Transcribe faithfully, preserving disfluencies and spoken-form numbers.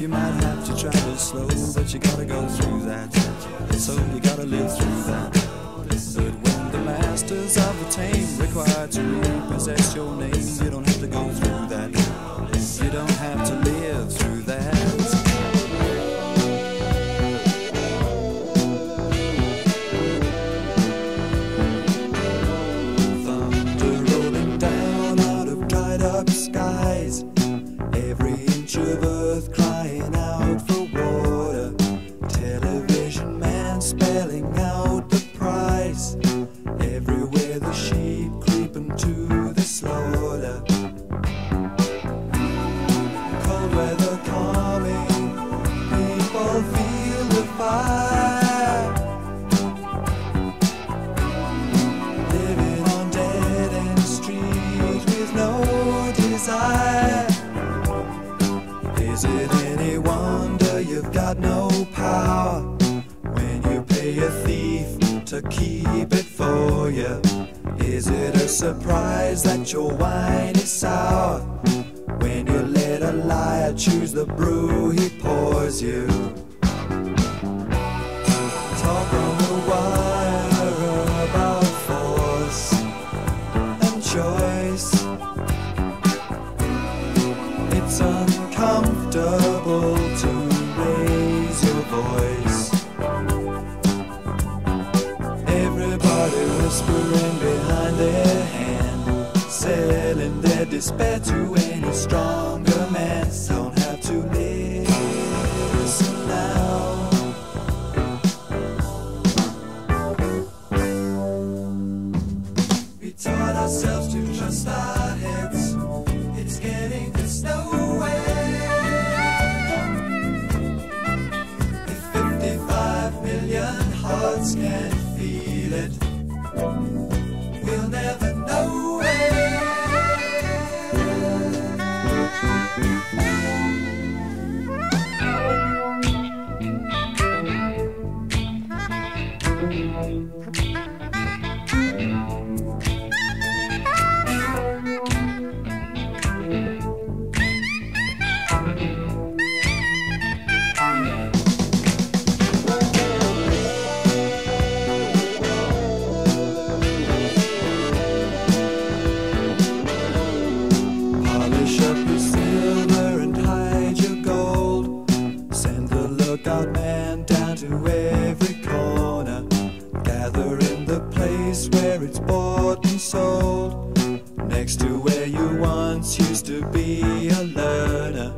you might have to travel slow, but you gotta go through that. So you gotta live through that. But when the masters of the tame require to repossess your name, you don't have to go through that. You don't have to live through that. Skies, every inch of earth crying out for water. Television man spelling out the price. Everywhere the sheep creeping to the slaughter. Cold weather coming, people feel the fire. Living on dead end street with no desire. Is it any wonder you've got no power when you pay a thief to keep it for you? Is it a surprise that your wine is sour when you let a liar choose the brew he pours you? Talk on the wire about force and choice. It's uncomfortable to raise your voice. Everybody whispering behind their hand, selling their despair to any stronger man. Don't have to listen now. We taught ourselves to trust our heads. It's getting us nowhere. If fifty-five million hearts can't feel it, we'll never know it. Polish up your silver and hide your gold. Send the lookout man down to every corner. Gather in the place where it's bought and sold, next to where you once used to be a learner.